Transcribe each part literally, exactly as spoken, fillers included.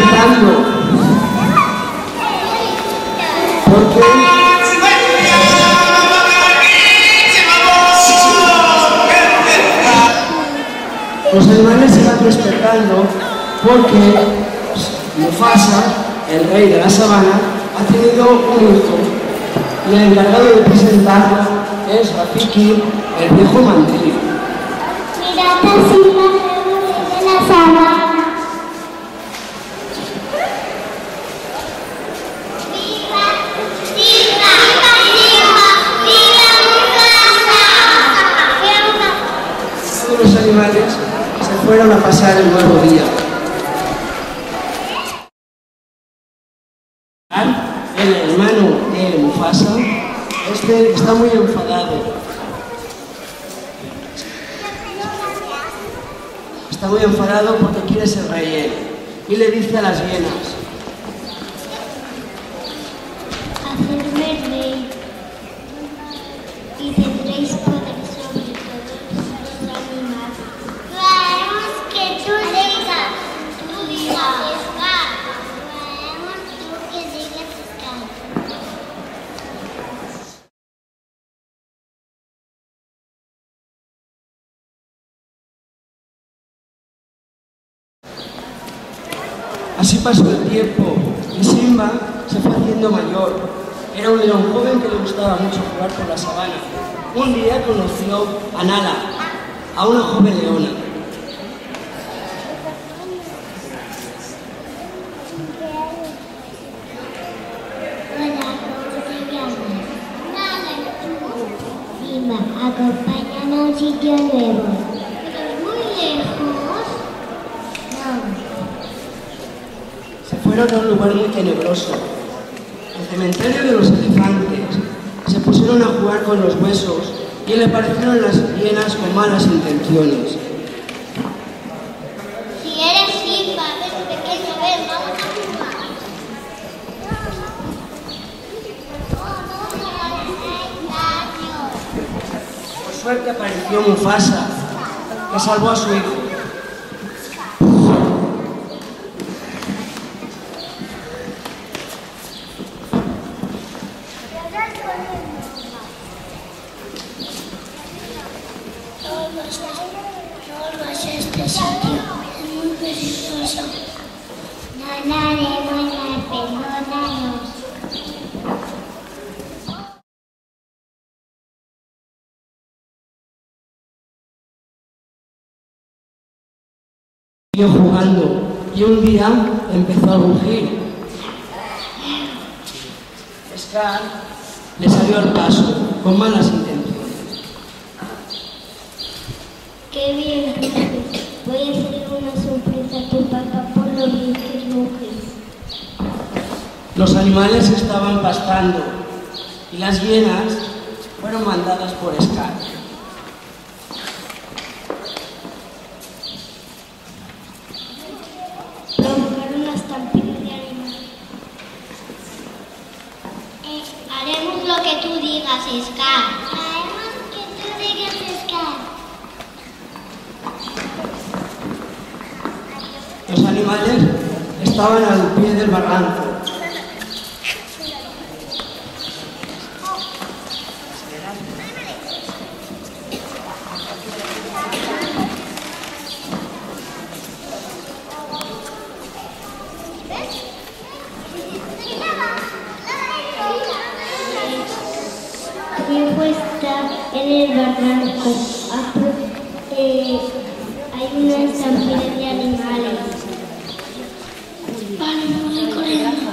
despertando. Porque los animales se van despertando porque Mufasa, el rey de la sabana, ha tenido un hijo y el encargado de presentarlo es Rafiki, el viejo mandril. Mirad así la de la sabana. ¡Viva! ¡Viva! ¡Viva! ¡Viva Mufasa! Todos los animales se fueron a pasar el nuevo día. El hermano de Mufasa, este está muy enfadado. Está muy enfadado porque quiere ser rey él. Y le dice a las hienas: Hacedme rey y tendréis poder sobre todos los animales. Queremos que tú digas, tú digas, Scar. Queremos tú que digas, Scar. Así pasó el tiempo y Simba se fue haciendo mayor. Era un león joven que le gustaba mucho jugar por la sabana. Un día conoció a Nala, a una joven leona. Hola, ¿cómo te llamas? Nala, ¿y tú? Simba, acompáñame a un sitio nuevo. ¿Pero muy lejos? No. Se fueron a un lugar muy tenebroso, el cementerio de los elefantes. Se pusieron a jugar con los huesos y le parecieron las hienas con malas intenciones. Si eres Simba, ven pequeño, ven, vamos a jugar. Por suerte apareció Mufasa, que salvó a su hijo. No vas a este sitio, es muy peligroso. No haremos nada, perdónanos. Siguió jugando y un día empezó a rugir. Scar le salió al paso con malas intenciones. Qué bien, Ruge. Voy a hacer una sorpresa a tu papá por lo bien que ruges. Los animales estaban pastando y las hienas fueron mandadas por Scar. Provocar una estampida de animales. Eh, haremos lo que tú digas, Scar. Haremos que tú digas, Scar. Los animales estaban al pie del barranco. Mi hijo está en el barranco. Eh, hay una estampida de animales. Vale, me voy corriendo.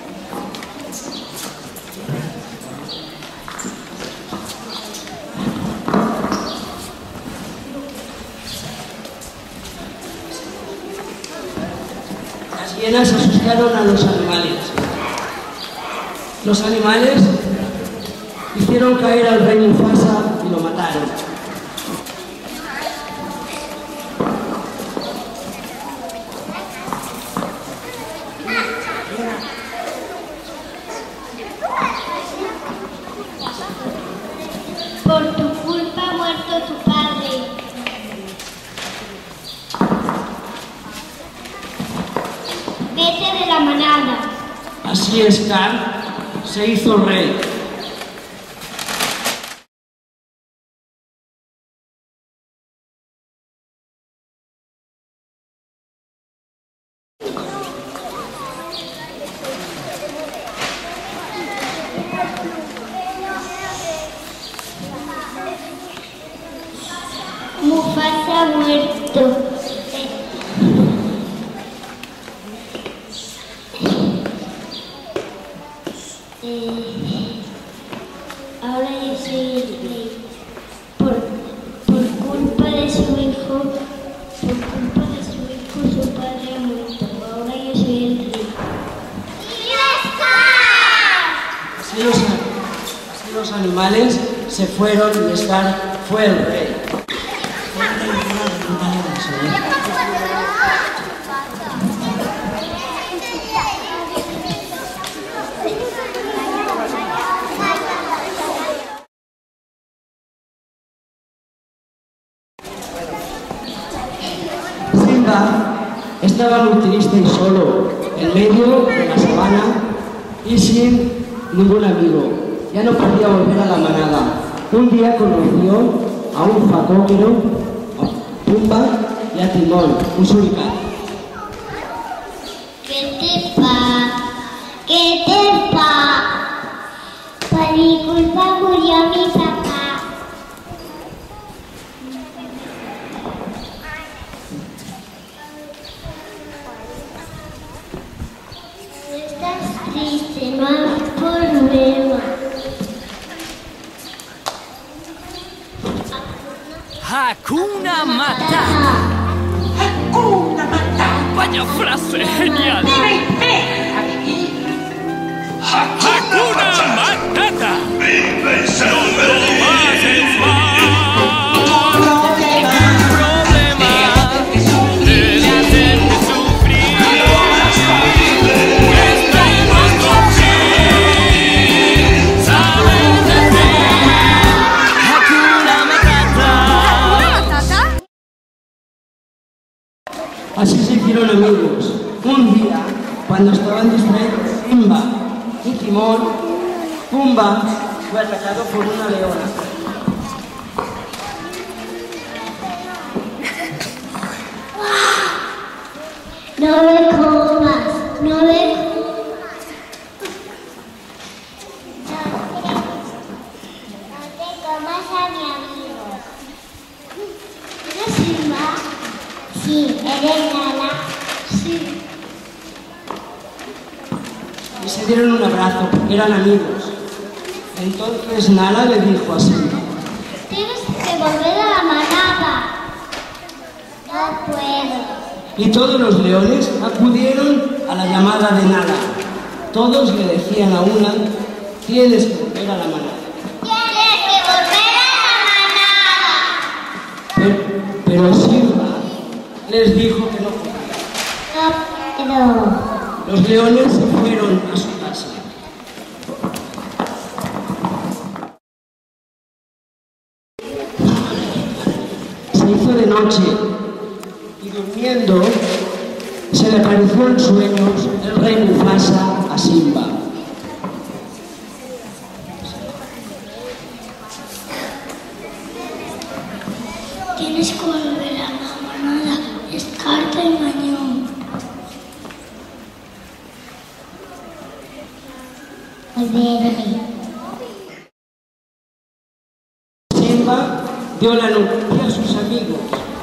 Las hienas asustaron a los animales. Los animales hicieron caer al rey Mufasa y lo mataron. Por tu culpa ha muerto tu padre. Vete Así Scar se hizo rey. Mufasa muerto. Eh, ahora yo soy el rey. Por, por culpa de su hijo, por culpa de su hijo, su padre ha muerto. Ahora yo soy el rey. Así los, así los animales se fueron y Scar fue el rey. Simba estaba muy triste y solo, en medio de la sabana y sin ningún amigo. Ya no podía volver a la manada. Un día conoció a un facóquero, a Pumba y a Timón, un suricán. ¿Qué te pasa? ¿Qué te pasa? Por mi culpa murió mi papá. No estás triste, no hay problema. Hakuna Matata. Hakuna Matata. Vaya frase genial. Hakuna Matata. Vive y se No pases mal. problema. Problema debe hacerte sufrir. Esperemos contigo. Sabes de ti. Hakuna Matata. Así se hicieron amigos. Un día, cuando estaban distraídos Simba y Timón, Pumba fue atacado por una leona. No me comas, no me comas. No te comas a mi amigo. ¿Eres Simba? Sí. ¿Eres Nala? Sí. Y se dieron un abrazo, porque eran amigos. Entonces Nala le dijo a Simba: Tienes que volver a la manada. No puedo. y todos los leones acudieron a la llamada de Nala. Todos le decían a una: tienes que volver a la manada. ¡Tienes que volver a la manada! Pero, pero Simba les dijo que no podía. No puedo. Los leones se fueron a su casa. Se hizo de noche y durmiendo se le apareció en sueños el rey Mufasa a Simba. Tienes que volver a la manada. Es carta y mañón. Volveré. Simba dio la noticia a sus amigos.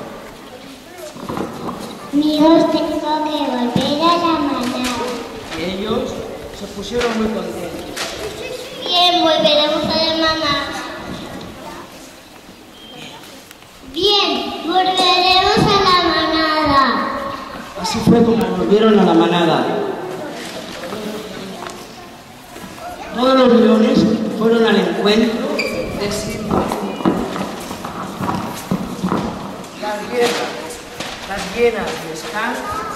Amigos, tengo que volver a la manada. Y ellos se pusieron muy contentos. Bien, volveremos a la manada. Bien, volveremos a la manada. Así fue como volvieron a la manada. Todos los leones fueron al encuentro de Simba. Las hienas, las hienas de Scar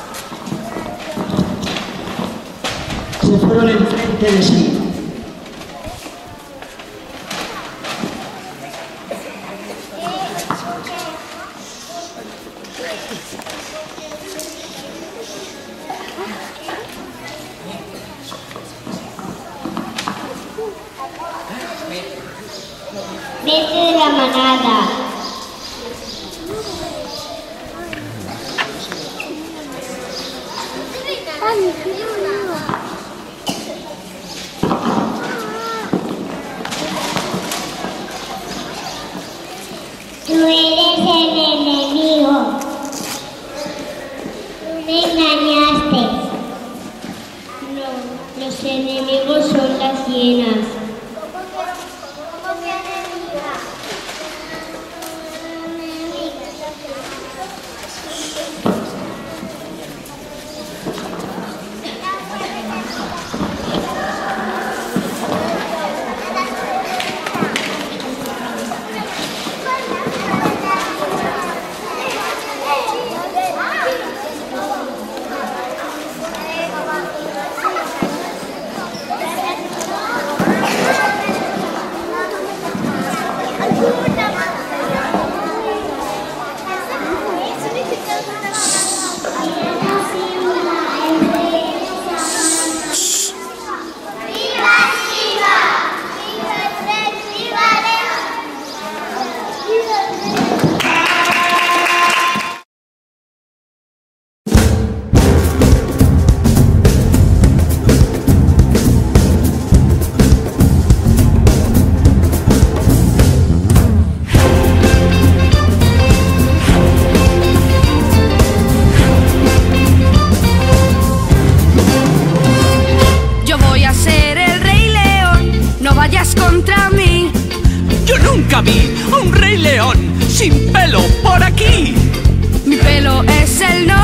se fueron enfrente de Simba. este de la manada. Tú eres el enemigo. Tú me engañaste. No, los enemigos son las hienas. ¿Cómo que enemiga? Contra mí. Yo nunca vi a un rey león sin pelo por aquí. Mi pelo es el no